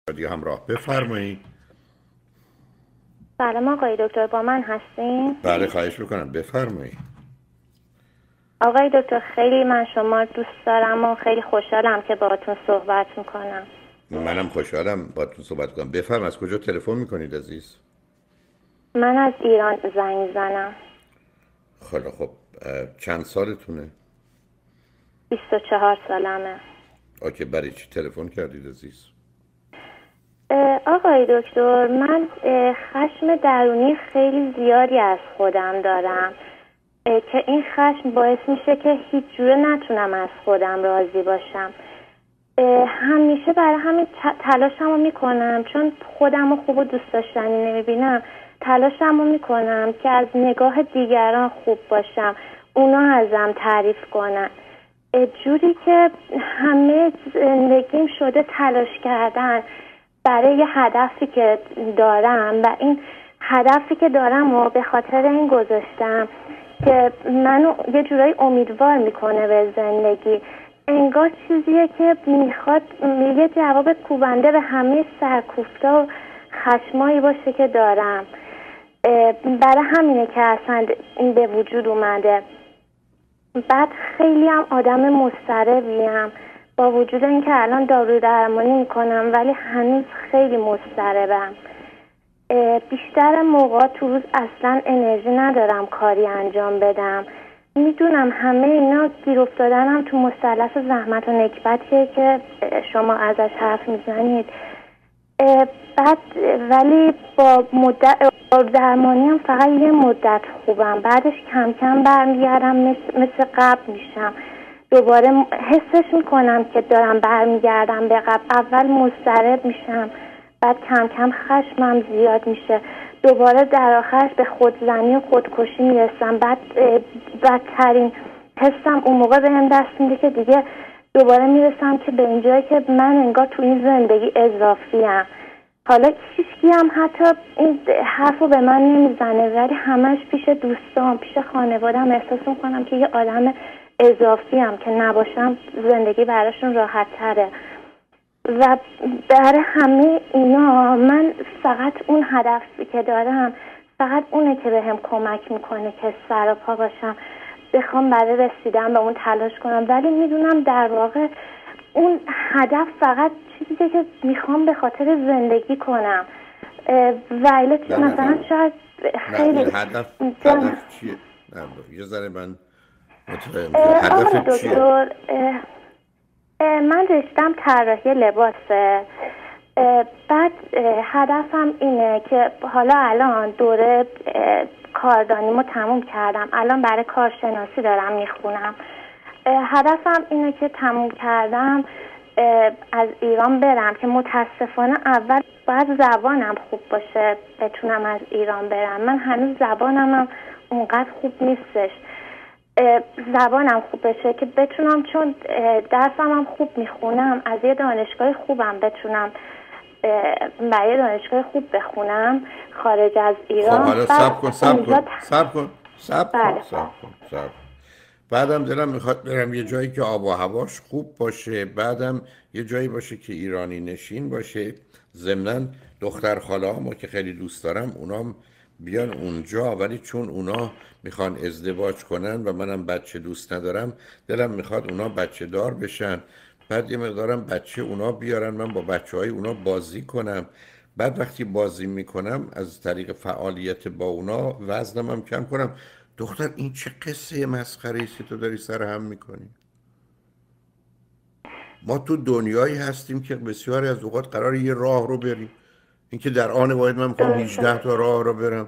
رادیو همراه، بفرمایید. سلام آقای دکتر، با من هستین؟ بله، خواهش میکنم، بفرمایید. آقای دکتر، خیلی من شما دوست دارم و خیلی خوشحالم که باهاتون صحبت میکنم. منم خوشحالم باهاتون صحبت کنم. بفرم، از کجا تلفن میکنید عزیز؟ من از ایران زنگ زنم. خیلی خب، چند سالتونه؟ 24 سالمه. اوکی، برای چی تلفن کردید عزیز؟ آقای دکتر، من خشم درونی خیلی زیادی از خودم دارم که این خشم باعث میشه که هیچ جوره نتونم از خودم راضی باشم. همیشه برای همین تلاشم رو میکنم، چون خودم رو خوب و دوست داشتنی نمیبینم. تلاشم رو میکنم که از نگاه دیگران خوب باشم، اونا ازم تعریف کنن، جوری که همه زندگیم شده تلاش کردن برای یه هدفی که دارم و این هدفی که دارم رو به خاطر این گذاشتم که منو یه جورایی امیدوار میکنه به زندگی. انگار چیزیه که میخواد یه جواب کوبنده به همه سرکوفتا و خشمایی باشه که دارم. برای همینه که اصلا این به وجود اومده. بعد خیلی هم آدم مضطربیم، با وجود اینکه الان دارو درمانی میکنم ولی هنوز خیلی مضطربم. بیشتر موقع تو روز اصلا انرژی ندارم کاری انجام بدم. میدونم همه اینا گیر افتادنم تو مثلث زحمت و نکبتیه که شما ازش حرف میزنید. بعد ولی با درمانی هم فقط یه مدت خوبم، بعدش کم کم برمیگردم مثل قبل میشم. دوباره حسش میکنم که دارم برمیگردم به قبل. اول مضطرب میشم، بعد کم کم خشمم زیاد میشه، دوباره در آخرش به خودزنی و خودکشی میرسم. بعد بدترین حسم اون موقع بهم دست میده که دیگه دوباره میرسم که به اینجایی که من انگار تو این زندگی اضافیم. حالا هیچکی هم حتی این حرفو به من نمیزنه، ولی همش پیش دوستان، پیش خانواده‌ام احساس میکنم که یه آدم اضافیم که نباشم زندگی براشون راحت تره. و برای همه اینا من فقط اون هدفی که دارم فقط اونه که بهم کمک میکنه که سر و پا باشم، بخوام برای رسیدن به اون تلاش کنم. ولی میدونم در واقع اون هدف فقط چیزیه که میخوام به خاطر زندگی کنم. ولی مثلا شاید خیلی هدف چیه؟ یه ذره من متفهم. هدف چیه؟ دکتر، من رشتم طراحی لباسه. بعد هدفم اینه که حالا الان دوره کاردانیمو تموم کردم، الان برای کارشناسی دارم میخونم. هدفم اینه که تموم کردم از ایران برم، که متاسفانه اول باید زبانم خوب باشه بتونم از ایران برم. من هنوز زبانم اونقدر خوب نیستش. زبانم خوب بشه که بتونم، چون درسم هم خوب میخونم، از یه دانشگاه خوبم بتونم برای دانشگاه خوب بخونم خارج از ایران. خب حالا سب کن. بعدم دلم میخواد برم یه جایی که آب و هواش خوب باشه، بعدم یه جایی باشه که ایرانی نشین باشه. ضمناً دختر خاله‌هامو که خیلی دوست دارم اونام بیان اونجا، ولی چون اونا میخوان ازدواج کنن و منم بچه دوست ندارم، دلم میخواد اونا بچه دار بشن، بعد یه مقدارم بچه اونا بیارن، من با بچه های اونا بازی کنم. بعد وقتی بازی میکنم از طریق فعالیت با اونا وزنم هم کم کنم. دختر این چه قصه مسخره است که تو داری سر هم میکنی؟ ما تو دنیایی هستیم که بسیاری از اوقات قرار یه راه رو بریم. اینکه در آن واحد من میخوام 18 تا راه رو برم.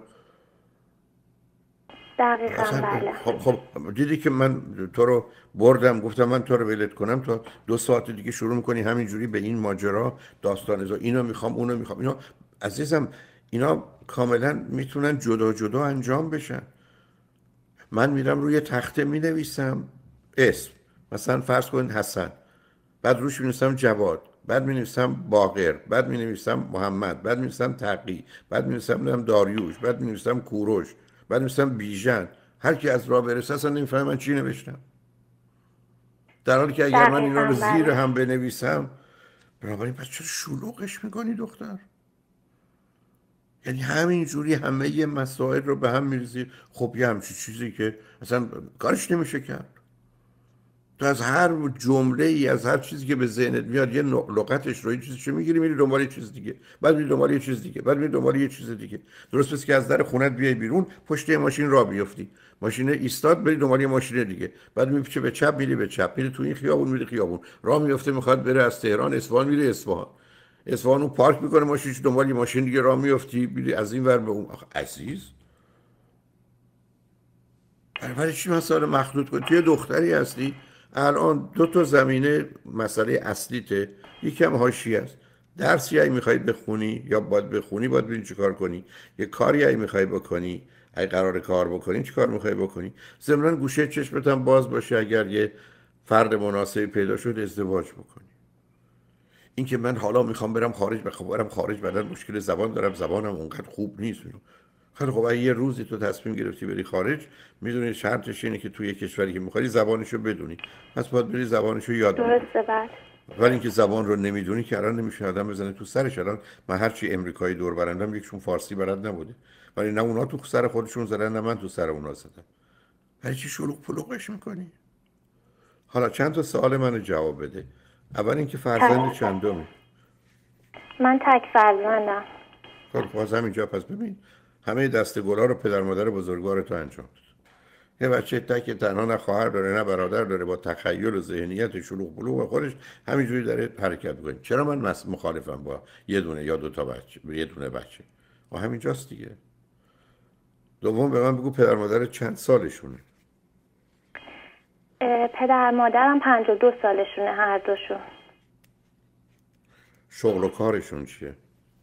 دقیقاً اصلا بله. خب دیدی که من تو رو بردم، گفتم من تو رو ولت کنم، تا 2 ساعت دیگه شروع میکنی همینجوری به این ماجرا داستان ازا اینو میخوام اونو میخوام. اینا عزیزم، اینا کاملا میتونن جدا جدا انجام بشن. من میرم روی تخته مینویسم اسم، مثلا فرض کن حسن، بعد روش مینویسم جواد، بعد مینویسم باقر، بعد مینویسم محمد، بعد مینویسم تقی، بعد مینویسم داریوش، بعد مینویسم کوروش، بعد مینویسم بیژن. هر کی از راه برسه اصلا نمیفهمه من چی نوشتم. در حالی که اگر من اینا رو دقیقاً زیر بله. هم بنویسم بنابراین پس چرا شلوغش میکنی دختر؟ یعنی همین جوری همه ی مسائل رو به هم میریزی. خب یه همچین چیزی که اصلا کارش نمیشه کرد. تو از هر جمله ای، از هر چیزی که به ذهنت میاد یه لغتش رو، یه چیزی میگیری میری دنبال یه چیز دیگه، بعد میری دنبال یه چیز دیگه، بعد میری دنبال یه چیز دیگه. درست مثل که از در خونت بیای بیرون، پشت یه ماشین راه بیفتی، ماشین ایستاد، بری دنبال یه ماشین دیگه، بعد میپیچه به چپ، میری به چپ، میری تو این خیابون، میری خیابون، راه میفته میخواد بره از تهران اصفهان، میره اصفهان، اصفهان اون پارک میکنه ماشینش، دنبال یه ماشین دیگه راه میفتی، میری از این ور به اون. آخه عزیز، برای چی مسائل مخلوط کنی؟ تو یه دختری هستی الان، دو تا زمینه مسئله اصلیته، یکم حاشیه است. درسی اگه میخوای بخونی یا باید بخونی، باید ببین چه کار کنی. یه کاری اگه میخوای بکنی، اگه قرار کار بکنی، چه کار میخوای بکنی. ضمن گوشه چشمت هم باز باشه، اگر یه فرد مناسبی پیدا شد ازدواج بکنی. این که من حالا میخوام برم خارج، برم خارج، بعدن مشکل زبان دارم، زبانم اونقدر خوب نیست. خیلی خب، اگه یه روزی تو تصمیم گرفتی بری خارج، میدونی شرطش اینه که توی کشوری که میخوای زبانشو بدونی، پس باید بری زبانشو یاد بگیری. درسته بعد. ولی اینکه زبان رو نمیدونی که الان نمیشه آدم بزنه تو سرش. الان من هرچی امریکایی دور برندم یکشون فارسی بلد نبوده، ولی نه اونا تو سر خودشون زدن نه من تو سر اونا زدم. هر چی شلوغ پلوغش میکنی. حالا چند تا سوال منو جواب بده. اول اینکه فرزند چندمی؟ من تک فرزندم. خب باز همینجا پس ببین، همه دسته گلا رو پدر مادر بزرگوار تو انجام داد. یه بچه تک تنها، نه خواهر داره نه برادر داره، با تخیل و ذهنیت شلوغ پلوغ خودش همینجوری داره حرکت می‌کنه. چرا من مخالفم با یه دونه یا دو تا بچه، یه دونه بچه؟ و همینجاست دیگه. دوم به من بگو پدر مادر چند سالشونه؟ پدر مادرم 52 سالشونه هر دوشون. شغل و کارشون چیه؟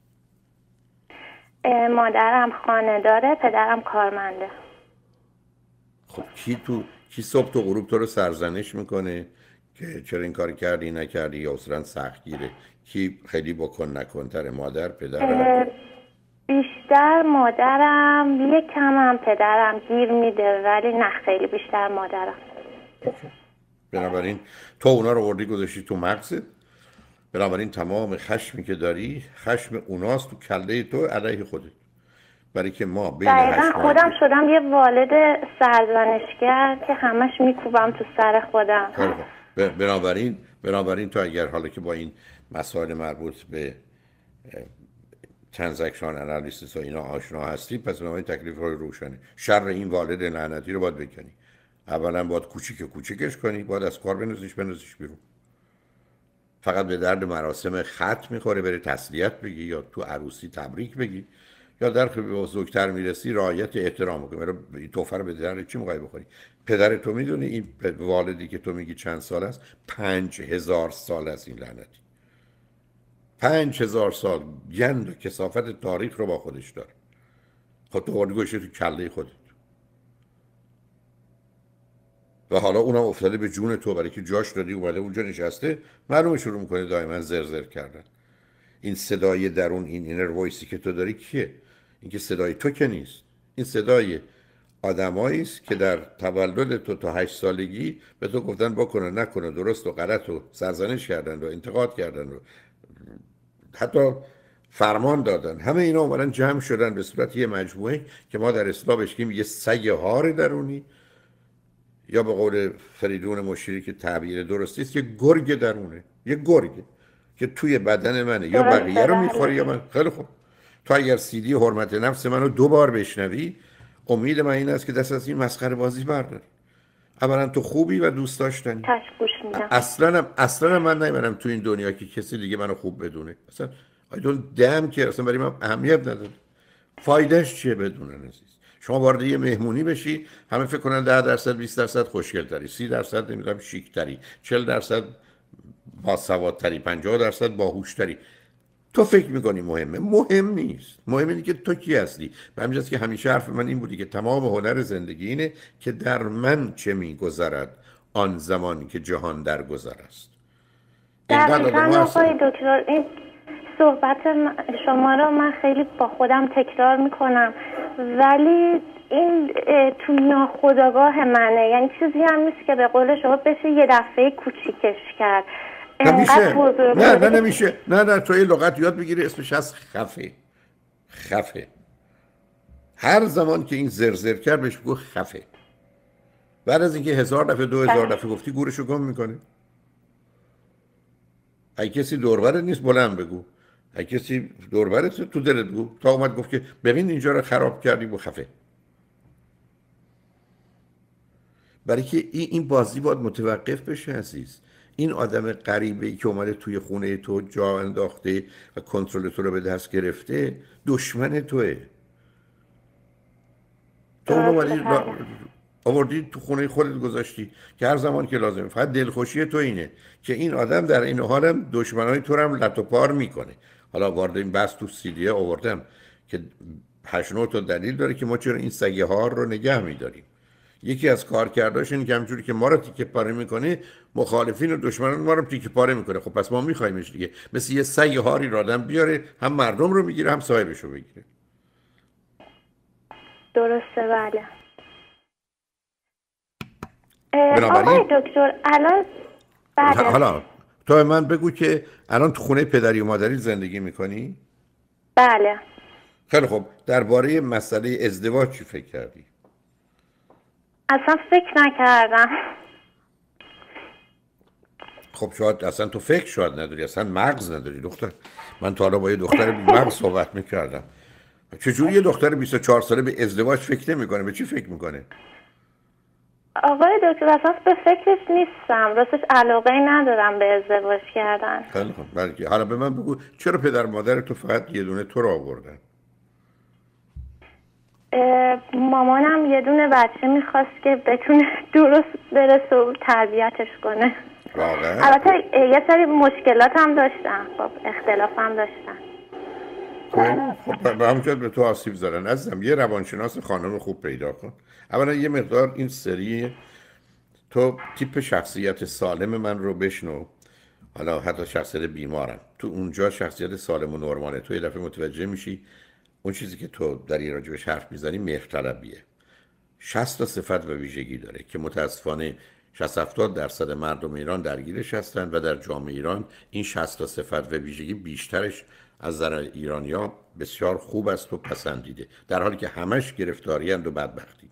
مادرم خانه داره، پدرم کارمنده. خب کی صبح تا غروب تو رو سرزنش میکنه که چرا این کار کردی نکردی، یا اصلا سختگیره؟ کی خیلی بکن نکن تره، مادر، پدر؟ بیشتر مادرم، یک کم هم پدرم گیر میده، ولی نه خیلی بیشتر مادرم. بنابراین تو اونا رو وردی گذاشتی تو مغزت، بنابراین تمام خشمی که داری خشم اوناست تو کله تو علیه خودت. برای که ما بین دقیقا خودم شدم یه والد سرزنشگر که همش میکوبم تو سر خودم. بنابراین تو اگر حالا که با این مسائل مربوط به ترانزکشن انالیسیس و اینا آشنا هستی، پس بنابراین تکلیف های روشنه. شر این والد لعنتی رو باید بکنی. اولا باید کوچیکش کنی، باید از کار بنوزیش بیرون. فقط به درد مراسم ختم میخوره، بری تسلیت بگی یا تو عروسی تبریک بگی، یا در که به بزرگتر میرسی رعایت احترام بکنی. این تحفه رو به درد چی میخوای بخوری؟ پدر تو میدونی این والدی که تو میگی چند سال است؟ 5000 سال است این لعنتی. 5000 سال گند و کثافت تاریخ رو با خودش داره. خود تو وردی گوشه تو کله خودت، و حالا اونم افتاده به جون تو، برای که جاش دادی اومده اونجا نشسته، معلومه شروع میکنه دائما زرزر کردن. این صدای درون، این اینر وایسی که تو داری کیه؟ این که صدای تو که نیست، این صدای آدمایی است که در تولد تو تا 8 سالگی به تو گفتن بکنه نکنه، درست و غلط و سرزنش کردن و انتقاد کردن و حتی فرمان دادن. همه اینا اومدن جمع شدن به صورت یه مجموعه که ما در اصطلاح بهش میگیم یه سگ هار درونی، یا به قول فریدون مشیری که تعبیر درستی است، یه گرگ درونه، یه گرگ که توی بدن منه، یا بقیه رو میخوره یا من. خیلی خوب، تو اگر سیدی حرمت نفس منو 2 بار بشنوی، امید من این است که دست از این مسخره بازی بردار. اولا تو خوبی و دوست داشتنی. اصلا من نمیرم تو این دنیا که کسی دیگه منو خوب بدونه. اصلا ایدون دم که اصلا برای من اهمیت نداره. فایدهش چیه بدونن عزیز؟ شما وارد یه مهمونی بشی، همه فکر کنن 10%، 20% خوشگل‌تری، 30% نمیدونم شیک‌تری، 40% باسوادتری، 50% باهوشتری. تو فکر میکنی مهمه؟ مهم نیست. مهم اینه که تو کی هستی. و همینجاست که همیشه حرف من این بودی که تمام هنر زندگی اینه که در من چه میگذرد آن زمانی که جهان در گذر است. دقیقاً آقای دکتر، این صحبت شما رو من خیلی با خودم تکرار میکنم، ولی این تو ناخودآگاه منه. یعنی چیزی هم نیست که به قول شما بشه یه دفعه کوچیکش کرد. نمیشه. نه نمیشه. نه تو یه لغت یاد بگیری اسمش از خفه. هر زمان که این زرزر کرد بهش بگو خفه. بعد از اینکه 1000 دفعه 2000 دفعه گفتی گورشو گم میکنه. اگه کسی دوربرت نیست بلند بگو. اگه کسی دوربرت تو دلت بگو. تا اومد گفت که ببین اینجا رو خراب کردی بگو خفه. برای که این بازی باید متوقف بشه عزیز. این آدم غریبه‌ای که اومده توی خونه تو جا انداخته و کنترل تو رو به دست گرفته دشمن توئه. تو اونو آوردی تو خونه خودت گذاشتی که هر زمان که لازمه. فقط دلخوشی تو اینه که این آدم در این حالم دشمنای تو رو هم لط و پار میکنه. حالا وارد این بحث تو سیدیه آوردم که 8 9 تا دلیل داره که ما چرا این سگه ها رو نگه میداریم. یکی از کارکرداش اینه که همونجوری که ما رو تیکه پاره میکنه مخالفین و دشمنان ما رو تیکه پاره میکنه. خب پس ما میخوایمش دیگه. مثل یه سگ هاری رو آدم بیاره هم مردم رو میگیره هم صاحبش رو بگیره. درسته بله. آقای دکتر الان حالا تو من بگو که الان تو خونه پدری و مادری زندگی میکنی؟ بله. خیلی خوب. درباره مسئله ازدواج چی فکر کردی؟ اصلا فکر نکردم. خب شاید اصلا تو فکر شاید نداری، اصلا مغز نداری دختر. من تا حالا با یه دختر بی مغز صحبت میکردم. چجوری یه دختر 24 ساله به ازدواج فکر نمیکنه؟ به چی فکر میکنه؟ آقای دکتر اصلا به فکرش نیستم. راستش علاقه ندارم به ازدواج کردن. خیلی خوب. بلکه حالا به من بگو چرا پدر مادر تو فقط یه دونه تو رو آوردن؟ مامانم یه دونه بچه میخواست که بتونه درست برسه و تربیتش کنه. واقعا؟ البته یه سری مشکلات هم داشتن. خب اختلاف هم داشتن. خب به همونجا به تو آسیب زدن. عزیزم یه روانشناس خانم خوب پیدا کن. اولا یه مقدار این سری تو تیپ شخصیت سالم من رو بشنو. حالا حتی شخصیت بیمارم تو اونجا شخصیت سالم و نرماله. تو یه دفعه متوجه میشی اون چیزی که تو در این راجبش حرف میزنی مهرطلبیه. 60 تا صفت و ویژگی داره که متاسفانه 60-70% مردم ایران درگیرش هستن و در جامعه ایران این 60 تا صفت و ویژگی بیشترش از نظر ایرانی‌ها بسیار خوب است و پسندیده، در حالی که همش گرفتاری اند و بدبختی.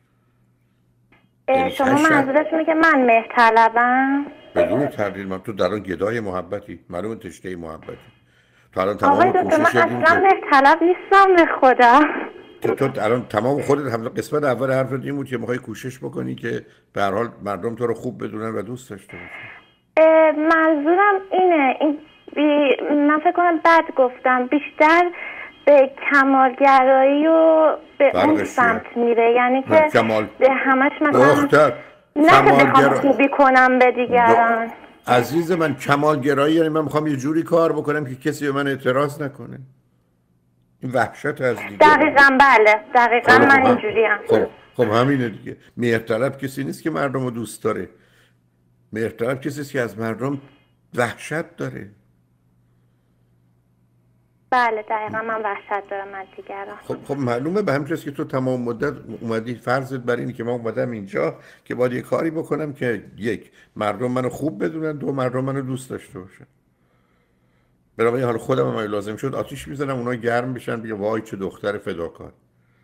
شما منظورتونه که من مهرطلبم؟ بدون تردید. من تو در اون گدای محبتی، معلومه تشنه محبتی. تو الان تمام آقای دکتر من اصلا مهرطلب نیستم به خدا. تو الان تمام خودت هم قسمت اول حرفت این بود که میخوای کوشش بکنی که به هر حال مردم تو رو خوب بدونن و دوست داشته باشن. منظورم اینه من فکر کنم بد گفتم. بیشتر به کمالگرایی و به اون سمت میره. یعنی که همش مثلا نه بخوام خوبی کنم به دیگران. عزیز من کمالگرایی یعنی من میخوام یه جوری کار بکنم که کسی به من اعتراض نکنه. این وحشت از دیگه. دقیقاً بله. دقیقاً من اینجوریم. خب همینه دیگه. مهرطلب کسی نیست که مردم رو دوست داره. مهرطلب کسی است که از مردم وحشت داره. بله دقیقاً من وحشت دارم از دیگران. خب معلومه به همین جاست که تو تمام مدت اومدی فرضت بر اینه که من اومدم اینجا که باید یه کاری بکنم که یک مردم منو خوب بدونن، دو مردم منو دوست داشته باشن. برای حال خودم هم لازم شد آتیش میزنم اونا گرم بشن بگه وای چه دختر فداکار.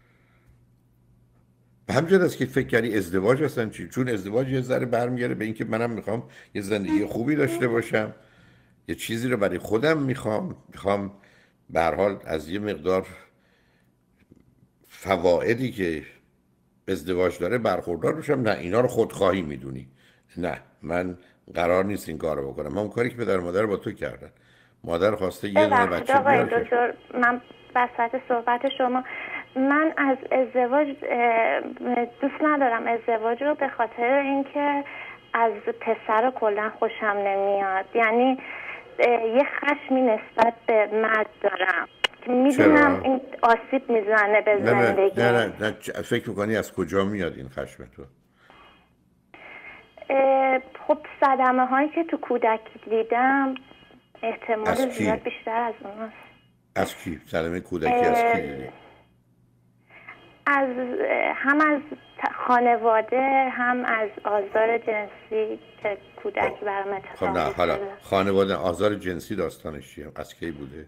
به همین جاست که فکر کردی ازدواج هستن چی؟ چون ازدواج یه ذره برمیگره به اینکه منم میخوام یه زندگی خوبی داشته باشم، یه چیزی رو برای خودم میخوام به هر حال از یه مقدار فوائدی که ازدواج داره برخوردار بشم. نه اینا رو خودخواهی میدونی. نه من قرار نیست این کارو بکنم. من اون کاری که پدر مادر با تو کردن. مادر خواسته یه دونه بچه بیاره. دکتر من وسط صحبت شما من از ازدواج دوست ندارم. ازدواج رو به خاطر اینکه از پسر کلا خوشم نمیاد. یعنی یه خشمی نسبت به مرد دارم که میدونم این آسیب میزنه به زندگی. نه فکر میکنی از کجا میاد این خشم تو؟ خب صدمه هایی که تو کودکی دیدم احتمال زیاد بیشتر از اوناست. از کی؟ صدمه کودکی از کی دیدی؟ هم از خانواده، هم از آزار جنسی که کودکی برام اتفاق نه حالا افتاده. خانواده آزار جنسی داستانش چیه؟ از کی بوده؟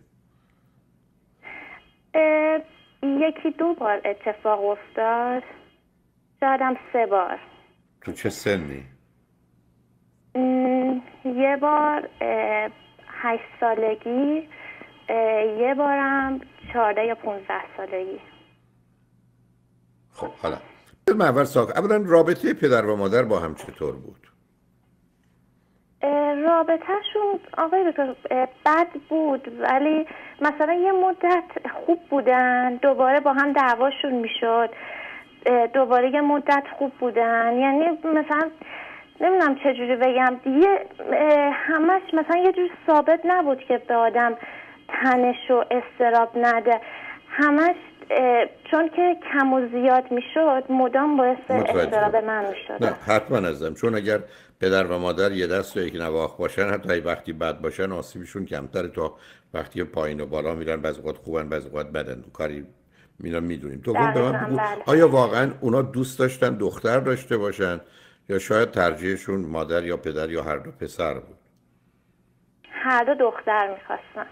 یکی دو بار اتفاق افتاد، شاید هم 3 بار. تو چه سنی؟ یه بار 8 سالگی، یه بارم 14 یا 15 سالگی. خب حالا من اول اولا رابطه پدر و مادر با هم چطور بود؟ رابطهشون آقای دکتر بد بود، ولی مثلا یه مدت خوب بودن، دوباره با هم دعواشون میشد، دوباره یه مدت خوب بودن. یعنی مثلا نمیدونم چجوری بگم، همش مثلا یه جور ثابت نبود که به آدم تنش و استراب نده. همش چون که کم و زیاد میشد مدام باعث استراب من میشد. نه حتما ازم، چون اگر پدر و مادر یه دست و یک نواخت باشن، حتی وقتی بد باشن آسیبشون کمتره تا وقتی پایین و بالا میرن. بعضی وقت خوبن بعضی وقت بدن، کاری میدونیم. دوم به من بگو آیا واقعا اونا دوست داشتن دختر داشته باشن یا شاید ترجیحشون مادر یا پدر یا هر دو پسر بود؟ هر دو دختر میخواستن.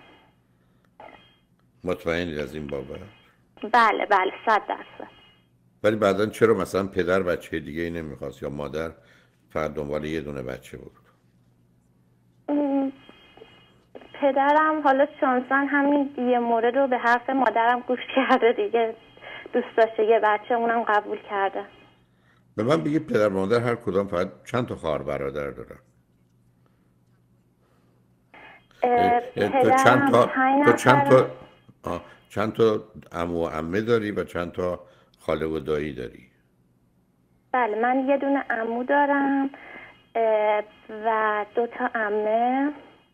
مطمئنید از این بابت؟ بله 100%. ولی بعداً چرا مثلا پدر بچه دیگه ای نمیخواست یا مادر فقط دنبال یه دونه بچه بود؟ پدرم حالا شانسن همین یه مورد رو به حرف مادرم گوش کرده دیگه، دوست داشته یه بچه، اونم قبول کرده. به من بگید پدر و مادر هر کدام فقط چند تا خواهر برادر دارن؟ تو چند تا عمو و عمه داری و چند تا خاله و دایی داری؟ بله من یه دونه عمو دارم و 2 تا عمه.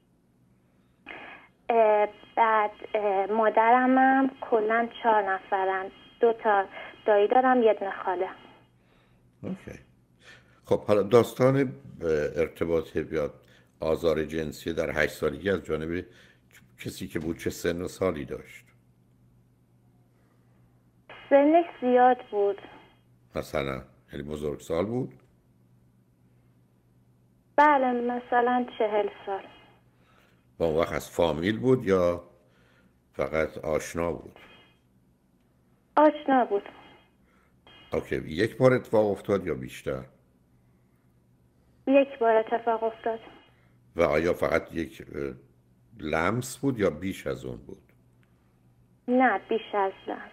بعد مادرم هم کلا 4 نفرن، 2 تا دایی دارم، یه دونه خاله. اوکی. خب حالا داستان ارتباط یا آزار جنسی در 8 سالگی از جانب کسی که بود چه سن و سالی داشت؟ سنش زیاد بود. مثلا یعنی بزرگسال بود؟ بله مثلا 40 سال. با اون وقت از فامیل بود یا فقط آشنا بود؟ آشنا بود. اوکی. یک بار اتفاق افتاد یا بیشتر؟ یک بار اتفاق افتاد. و آیا فقط یک لمس بود یا بیش از اون بود؟ نه بیش از لمس.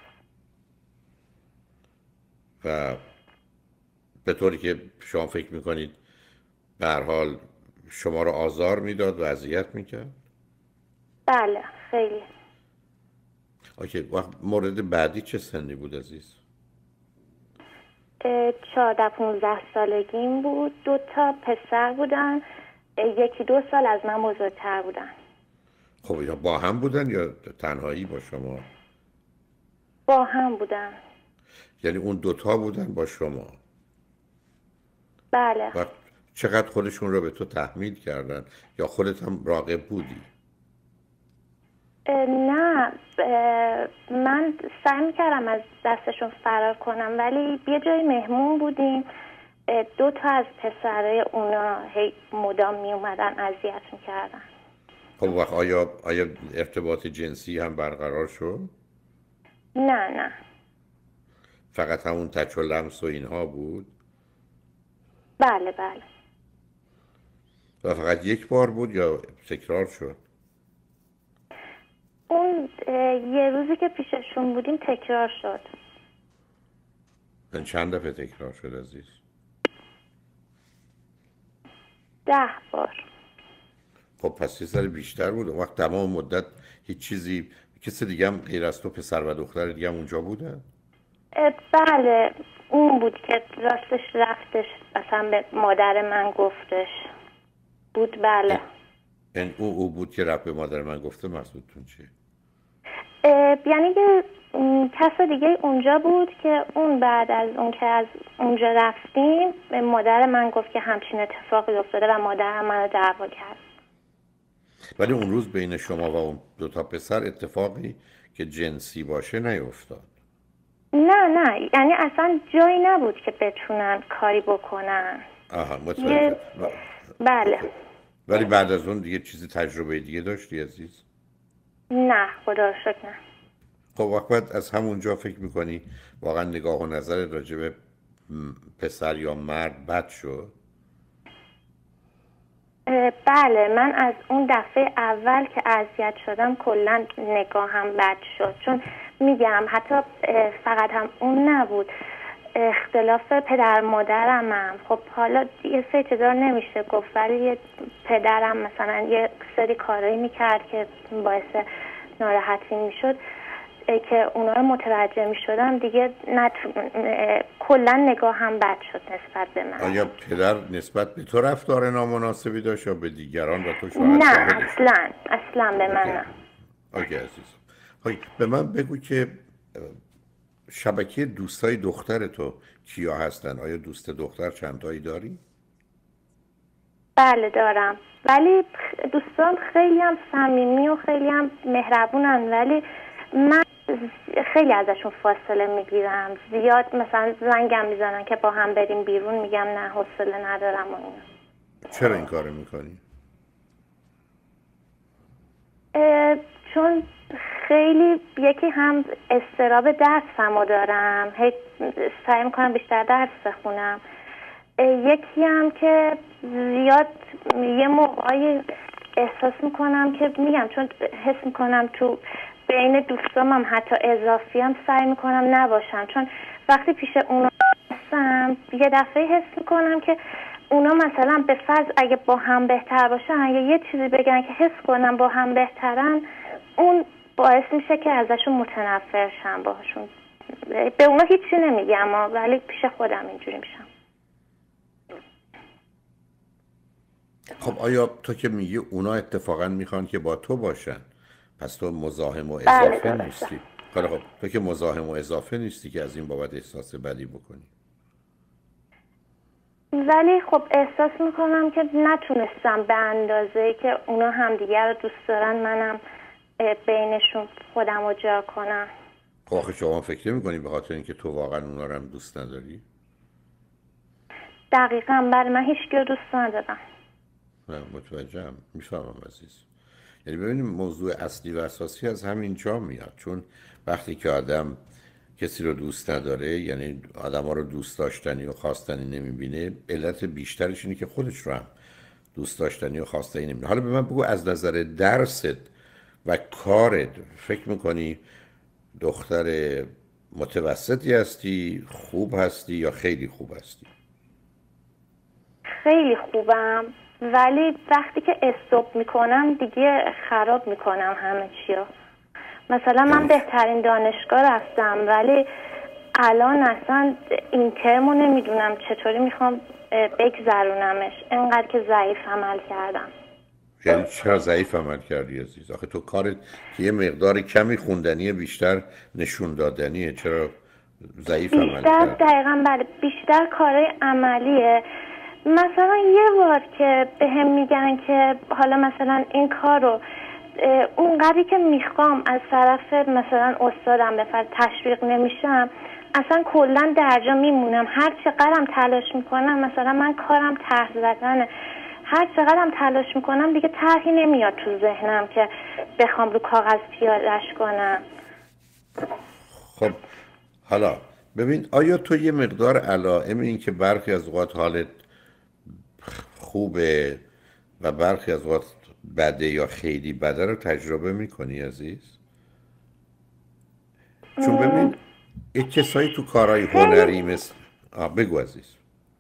و به طوری که شما فکر میکنید به هر حال شما رو آزار میداد و اذیت میکرد؟ بله خیلی. اوکی. وقت مورد بعدی چه سنی بود عزیز؟ 14-15 سالگیم بود. 2 تا پسر بودن، 1-2 سال از من بزرگتر بودن. خب یا با هم بودن یا تنهایی با شما؟ با هم بودن. یعنی اون 2 تا بودن با شما؟ بله. و چقدر خودشون رو به تو تحمیل کردن یا خودت هم راغب بودی؟ نه من سعی میکردم از دستشون فرار کنم، ولی یه جای مهمون بودیم، 2 تا از پسرای اونا هی مدام میومدن اذیت میکردن. خب وقت آیا ارتباط جنسی هم برقرار شد؟ نه فقط همون تچ و لمس و اینها بود؟ بله. و فقط یک بار بود یا تکرار شد؟ اون یه روزی که پیششون بودیم تکرار شد. چند دفعه تکرار شد عزیز؟ 10 بار. خب پس یه سر بیشتر بود. اون وقت تمام مدت هیچ چیزی کسی دیگه هم غیر از تو پسر و دختر دیگه هم اونجا بودن؟ بله اون بود که راستش رفتش مثلا به مادر من گفتش بود. بله این او بود که رفت به مادر من گفته. مقصودتون چیه؟ یعنی که کس دیگه اونجا بود که اون بعد از اون که از اونجا رفتیم به مادر من گفت که همچین اتفاقی افتاده و مادرم منو دعوا کرد. ولی اون روز بین شما و اون 2 تا پسر اتفاقی که جنسی باشه نیفتاد؟ نه یعنی اصلا جایی نبود که بتونن کاری بکنن. آها متوجه. بله. ولی بعد از اون دیگه چیزی تجربه دیگه داشتی عزیز؟ نه خدا رو شکر نه. خب وقت از همونجا فکر میکنی واقعا نگاه و نظر راجع به پسر یا مرد بد شد؟ بله من از اون دفعه اول که اذیت شدم کلا نگاهم بد شد، چون میگم حتی فقط هم اون نبود، اختلاف پدر مادرم هم. خب حالا یه سری چیزا نمیشه گفت، ولی یه پدرم مثلا یه سری کارایی میکرد که باعث ناراحتی میشد که اونا رو متوجه میشدم دیگه کلا نگاهم بد شد نسبت به من. آیا پدر نسبت به تو رفتار نامناسبی داشت یا به دیگران و تو شاید نه اصلا به من نه. اوکی عزیز. به من بگو که شبکه دوستای دختر تو کیا هستن؟ آیا دوست دختر چند تایی داری؟ بله دارم، ولی دوستان خیلی هم صمیمی و خیلی هم مهربونن، ولی من خیلی ازشون فاصله میگیرم. زیاد مثلا زنگم میزنن که با هم بریم بیرون، میگم نه حوصله ندارم و اینا. چرا این کارو میکنی؟ چون خیلی یکی هم اضطراب درسمو دارم، سعی میکنم بیشتر درس بخونم. یکی هم که زیاد یه موقعی احساس میکنم که میگم چون حس میکنم تو بین دوستام هم حتی اضافی هم سعی میکنم نباشم، چون وقتی پیش اونا هستم یه دفعه حس میکنم که اونا مثلا به فرض اگه با هم بهتر باشن، اگه یه چیزی بگن که حس کنم با هم بهترن، اون باعث میشه که ازشون متنفر شم باهاشون. به اونا هیچی نمیگم ولی پیش خودم اینجوری میشم. خب آیا تو که میگی اونا اتفاقا میخوان که با تو باشن، پس تو مزاحم و اضافه نیستی؟ خب تو که مزاحم و اضافه نیستی که از این بابت احساس بدی بکنی. ولی خب احساس میکنم که نتونستم به اندازه‌ای که اونا همدیگر رو دوست دارن منم بینشون خودم رو جا کنم. خب آخه شما فکر میکنی به خاطر اینکه تو واقعا اونا رو هم دوست نداری؟ دقیقاً بله، من هیچکی رو دوست ندارم. متوجهم، میفهمم عزیز. یعنی ببینیم موضوع اصلی و اساسی از همین جا میاد، چون وقتی که آدم کسی رو دوست نداره، یعنی آدم ها رو دوست داشتنی و خواستنی نمیبینه، علت بیشترش اینه که خودش رو هم دوست داشتنی و خواستنی نمیبینه. حالا به من بگو از نظر درست و کارت فکر میکنی دختر متوسطی هستی، خوب هستی یا خیلی خوب هستی؟ خیلی خوبم، ولی وقتی که استوب میکنم دیگه خراب میکنم همه چیو. مثلا من بهترین دانشگاه رفتم، ولی الان اصلا این ترمو نمیدونم چطوری میخوام بگذرونمش، اینقدر که ضعیف عمل کردم. یعنی چرا ضعیف عمل کردی عزیز؟ آخه تو کارت که یه مقدار کمی خوندنیه، بیشتر نشون دادنیه، چرا ضعیف عمل کردی؟ بیشتر دقیقاً بله، بیشتر کارهای عملیه. مثلا یه بار که به هم میگن که حالا مثلا این کارو اونقدری که میخوام از طرف مثلا استادم به فرض تشویق نمیشم، اصلا کلا درجا میمونم. هر چقدرم تلاش میکنم، مثلا من کارم طرح زدنه، هر چقدرم تلاش میکنم دیگه طرحی نمیاد تو ذهنم که بخوام رو کاغذ پیاده‌اش کنم. خب حالا ببین، آیا تو یه مقدار علائم این که برخی از اوقات حالت خوبه و برخی از اوقات بده یا خیلی بده رو تجربه میکنی عزیز؟ چون ببین یک کسایی تو کارهای هنری مثل بگو عزیز.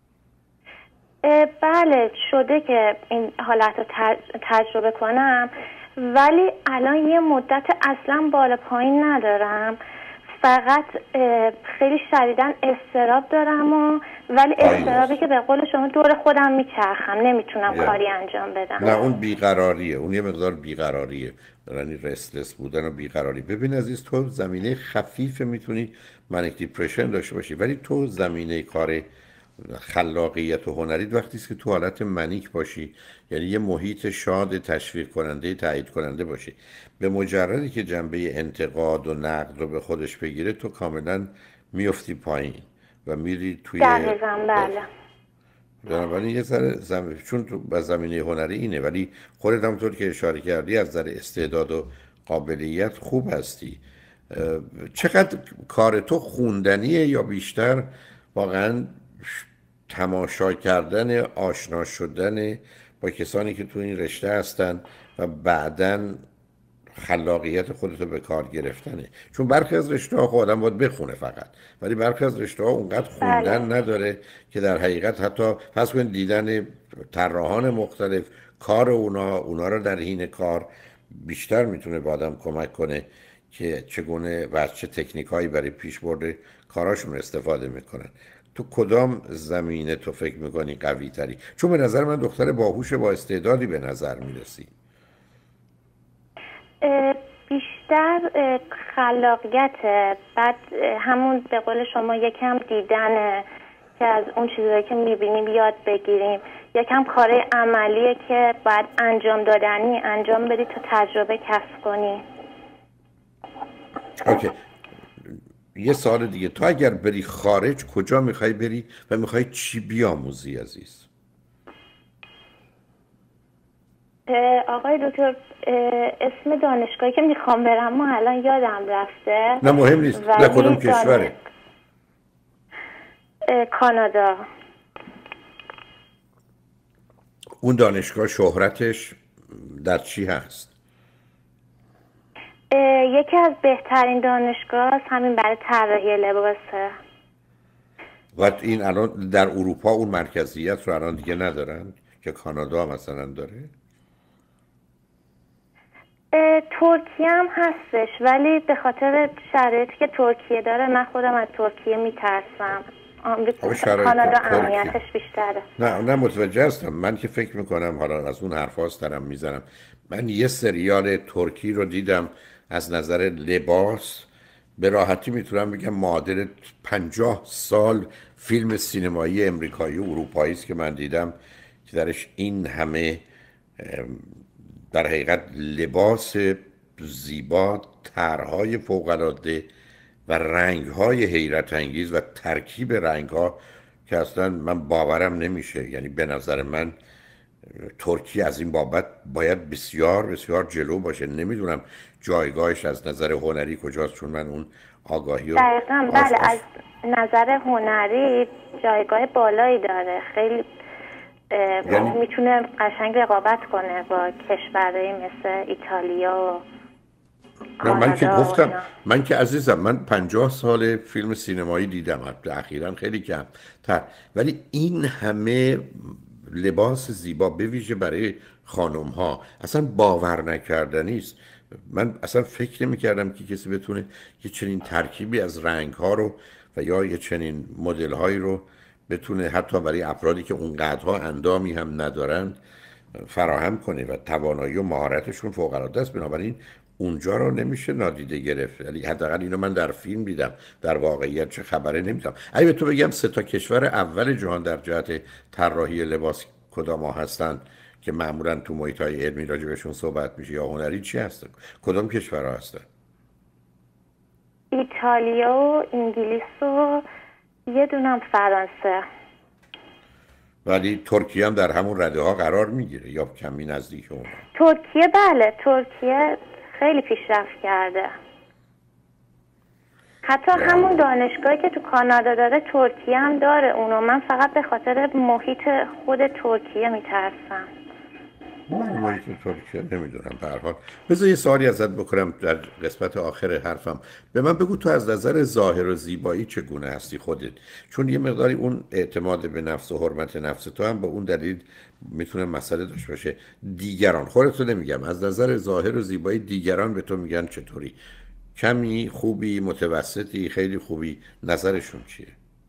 بله شده که این حالت رو تجربه کنم، ولی الان یه مدت اصلا بالا پایین ندارم، فقط خیلی شدیداً اضطراب دارم ولی اضطرابی که به قول شما دور خودم میچرخم، نمیتونم کاری انجام بدم. نه اون بیقراریه، اون یه مقدار بیقراریه، یعنی رستلس بودن و بیقراری. ببین عزیز، تو زمینه خفیف میتونی منیک دیپرشن داشته باشی، ولی تو زمینه کار خلاقیت و هنریت وقتی است که تو حالت منیک باشی، یعنی یه محیط شاد تشویق کننده تایید کننده باشی. به مجردی که جنبه انتقاد و نقد رو به خودش بگیره، تو کاملا میفتی پایین و میری توی دقیقا بله. بنابراین یه ذره چون تو به زمینه هنری اینه، ولی خودت همونطور که اشاره کردی از نظر استعداد و قابلیت خوب هستی. چقدر کار تو خوندنیه یا بیشتر واقعا تماشا کردن، آشنا شدن با کسانی که تو این رشته هستن و بعداً خلاقیت خودتو به کار گرفتنه؟ چون برخی از رشته ها آدم باید بخونه فقط، ولی برخی از رشته ها اونقدر خوندن نداره که در حقیقت حتی پس کنید دیدن طراحان مختلف، کار اونا رو در حین کار بیشتر میتونه به آدم کمک کنه که چگونه و از چه تکنیک هایی برای پیش برده کاراشون استفاده میکنن. تو کدام زمینه تو فکر میکنی قوی تری؟ چون به نظر من دختر باهوش با استعدادی به نظر میرسی. بیشتر خلاقیت، بعد همون به قول شما یکم دیدن که از اون چیزایی که میبینیم یاد بگیریم، یکم کار عملیه که باید انجام دادنی انجام بدی تا تجربه کسب کنی. اوکی. یه سوال دیگه، تو اگر بری خارج کجا میخوای بری و میخوای چی بیاموزی عزیز؟ آقای دکتر اسم دانشگاهی که میخوام برم ما الان یادم رفته. نه مهم نیست. نه کدوم کشوره؟ کانادا. اون دانشگاه شهرتش در چی هست؟ یکی از بهترین دانشگاه هست، همین برای طراحی لباسه. و این الان در اروپا اون مرکزیت رو الان دیگه ندارن که کانادا مثلا داره؟ ترکیه هم هستش، ولی به خاطر شرایطی که ترکیه داره من خودم از ترکیه میترسم. کانادا امنیتش بیشتره. نه متوجه هستم. من که فکر میکنم حالا از اون حرفاست دارم میزنم. من یه سریال ترکی رو دیدم از نظر لباس به راحتی میتونم بگم معادل 50 سال فیلم سینمایی امریکایی و اروپایی است که من دیدم که درش این همه در حقیقت لباس زیبا، طرح‌های فوق‌العاده و رنگ‌های حیرت انگیز و ترکیب رنگ‌ها که اصلا من باورم نمیشه. یعنی به نظر من ترکیه از این بابت باید بسیار بسیار جلو باشه. نمیدونم جایگاهش از نظر هنری کجاست، چون من اون آگاهی رو دقیقاً بله، از نظر هنری جایگاه بالایی داره. خیلی یعنی میتونه قشنگ رقابت کنه با کشورهای مثل ایتالیا و کانادا. من که گفتم من که عزیزم من 50 سال فیلم سینمایی دیدم، اخیراً خیلی کم تر، ولی این همه لباس زیبا به ویژه برای خانم ها اصلا باور نکردنی است. من اصلا فکر نمی کردم که کسی بتونه یه چنین ترکیبی از رنگ ها رو و یا یه چنین مدل هایی رو بتونه حتی برای افرادی که اونقدرها اندامی هم ندارن فراهم کنه و توانایی و مهارتشون فوق العاده است. بنابراین اونجا رو نمیشه نادیده گرفت. یعنی حداقل اینو من در فیلم دیدم، در واقعیت چه خبره نمیدونم. اگه به تو بگم 3 تا کشور اول جهان در جهت طراحی لباس کدام ها هستن که معمولا تو محیط‌های علمی راجع بهشون صحبت میشه یا هنری، چی هستن؟ کدام کشورها هستن؟ ایتالیا و انگلیس و یه دونم فرانسه. ولی ترکیه هم در همون رده ها قرار میگیره یا کمی نزدیک اون؟ ترکیه بله، ترکیه خیلی پیشرفت کرده. حتی همون دانشگاهی که تو کانادا داره ترکیه هم داره اونو. من فقط به خاطر محیط خود ترکیه میترسم. محیط ترکیه نمیدونم. به هر حال بذار یه سوالی ازت بکنم در قسمت آخر حرفم. به من بگو تو از نظر ظاهر و زیبایی چگونه هستی خودت؟ چون یه مقداری اون اعتماد به نفس و حرمت نفس تو هم به اون دلیل میتونه مسئله داشته باشه. دیگران، خودت نمیگم، از نظر ظاهر و زیبایی دیگران به تو میگن چطوری؟ کمی، خوبی، متوسطی، خیلی خوبی؟ نظرشون چیه؟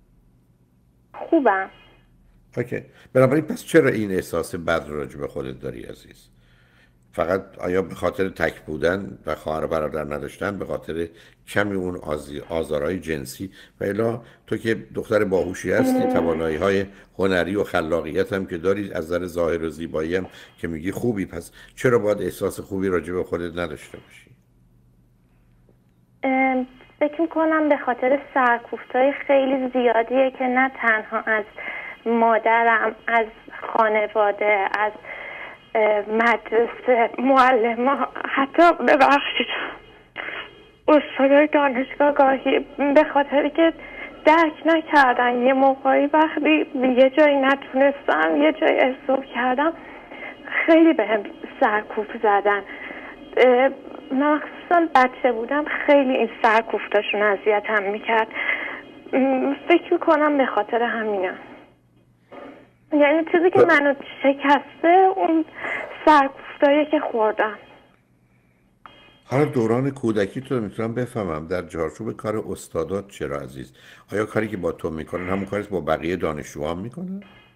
خوبم. اوکی. بنابراین پس چرا این احساس بد راجع به خودت داری عزیز؟ فقط آیا به خاطر تک بودن و خواهر و برادر نداشتن، به خاطر کمی اون آزارهای جنسی؟ و الا تو که دختر باهوشی هستی، توانایی‌های هنری و خلاقیت هم که داری، از نظر ظاهر و زیبایی هم که میگی خوبی، پس چرا باید احساس خوبی راجع به خودت نداشته باشی؟ فکر میکنم به خاطر سرکوفتای خیلی زیادیه که نه تنها از مادرم، از خانواده، از مدرسه، معلم، حتی ببخشید استادای دانشگاه گاهی به خاطری که درک نکردن. یه موقعی وقتی یه جایی نتونستم، یه جایی استوب کردم، خیلی بهم سرکوف زدن. مخصوصا بچه بودم خیلی این سرکوفتاشون اذیتم میکرد. فکر میکنم به خاطر همینم، یعنی چیزی که منو شکسته اون سرکوفتایی که خوردم. حالا دوران کودکی تو میتونم بفهمم در چارچوب کار استادات چرا عزیز؟ آیا کاری که با تو میکنن همون کاری با بقیه دانشجوها میکنن؟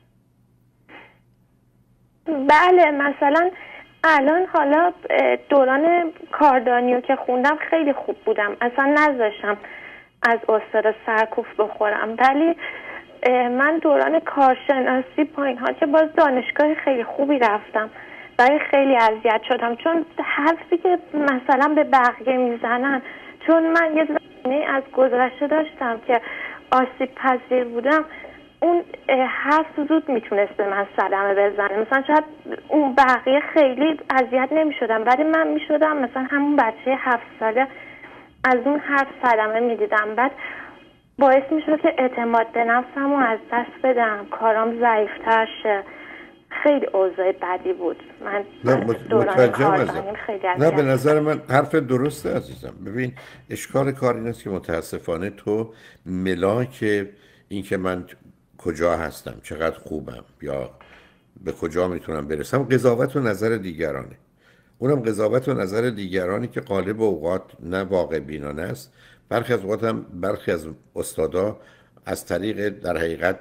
بله، مثلا الان حالا دوران کاردانیو که خوندم خیلی خوب بودم، اصلا نذاشتم از استاد سرکوف بخورم. ولی من دوران کارشناسی پایین ها که باز دانشگاه خیلی خوبی رفتم، ولی خیلی اذیت شدم چون حرفی که مثلا به بقیه میزنن، چون من یه زمینه از گذشته داشتم که آسیب پذیر بودم، اون حرف زود میتونست به من صدمه بزنه. مثلا شاید اون بقیه خیلی اذیت نمیشدم، ولی من میشدم مثلا همون بچه 7 ساله از اون حرف صدمه میدیدم. بعد باعث میشد که اعتماد به نفسم رو از دست بدم، کارام ضعیفتر شه. خیلی اوضاع بدی بود. من دوران کاردانیم خیلی نه، به نظر من حرف درسته عزیزم. ببین اشکال کار این است که متاسفانه تو ملاک این که من کجا هستم، چقدر خوبم یا به کجا میتونم برسم، قضاوت و نظر دیگرانه. اونم قضاوت و نظر دیگرانی که غالب اوقات نه واقع بینانه است. برخی از اوقات هم برخی از استادا از طریق در حقیقت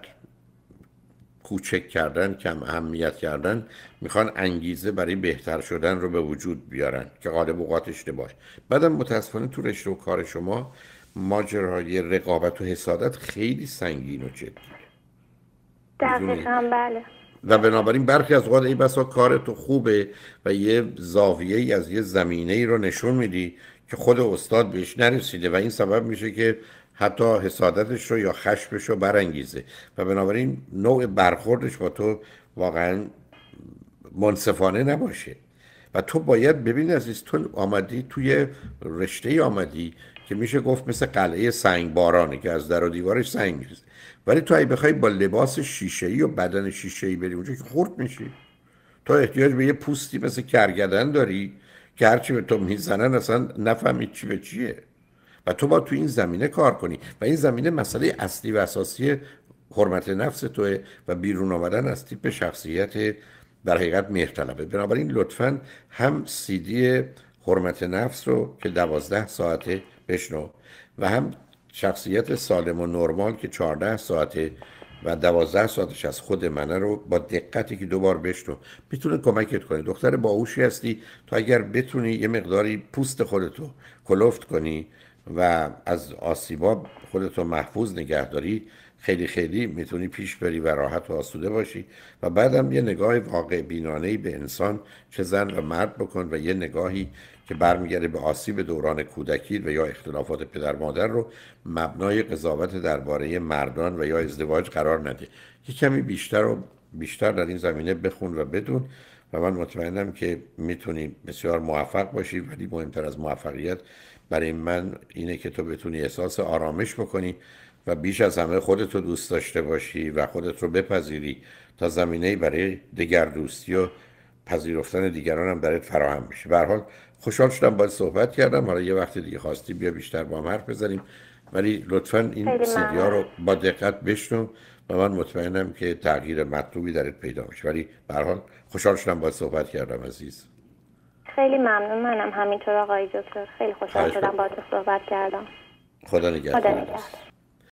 کوچک کردن، کم اهمیت کردن، میخوان انگیزه برای بهتر شدن رو به وجود بیارن که غالب اوقات اشتباه. بعدم متاسفانه تو رشته و کار شما ماجرای رقابت و حسادت خیلی سنگین و جدیه. دقیقاً بله. و بنابراین برخی از اوقات ای بسا کار تو خوبه و یه زاویه ای از یه زمینه ای رو نشون میدی که خود استاد بهش نرسیده و این سبب میشه که حتی حسادتش رو یا خشمش رو برانگیزه و بنابراین نوع برخوردش با تو واقعا منصفانه نباشه. و تو باید ببین عزیز، تو آمدی توی رشته آمدی که میشه گفت مثل قلعه سنگ بارانه که از در و دیوارش سنگ میریزه، ولی تو اگه بخوای با لباس شیشه‌ای و بدن شیشه‌ای بری اونجا که خورد میشی. تو احتیاج به یه پوستی مثل کرگدن داری که هرچی به تو میزنن اصلا نفهمی چی به چیه و تو با تو این زمینه کار کنی و این زمینه مسئله اصلی و اساسی حرمت نفس توه و بیرون آمدن از تیپ شخصیت در حقیقت مهرطلبه. بنابراین لطفاً هم CD حرمت نفس رو که 12 ساعته بشنو و هم شخصیت سالم و نرمال که 14 ساعته و 12 ساعتش از خود منه رو با دقتی که 2 بار بشنو، میتونه کمکت کنه. دختر باهوشی هستی، تو اگر بتونی یه مقداری پوست خودتو کلفت کنی و از آسیبا خودتو محفوظ نگه داری، خیلی خیلی میتونی پیش بری و راحت و آسوده باشی. و بعدم یه نگاه واقع بینانه‌ای به انسان چه زن و مرد بکن و یه نگاهی که برمیگرده به آسیب دوران کودکی و یا اختلافات پدر مادر رو مبنای قضاوت درباره مردان و یا ازدواج قرار نده. یه کمی بیشتر و بیشتر در این زمینه بخون و بدون و من مطمئنم که میتونی بسیار موفق باشی. ولی مهمتر از موفقیت برای من اینه که تو بتونی احساس آرامش بکنی و بیش از همه خودت رو دوست داشته باشی و خودت رو بپذیری تا زمینه‌ای برای دگردوستی و پذیرفتن دیگران هم درت فراهم بشه. به هر حال خوشحال شدم باهات صحبت کردم. حالا یه وقت دیگه خواستی بیا بیشتر با هم حرف بزنیم، ولی لطفاً این سیدی‌ها رو با دقت بشنو و من مطمئنم که تغییر مطلوبی درت پیدا میشه. ولی به هر حال خوشحال شدم باهات صحبت کردم عزیز. خیلی ممنون. منم همینطور آقای دکتر، خیلی خوشحال شدم باهات صحبت کردم. خدا نگهدار.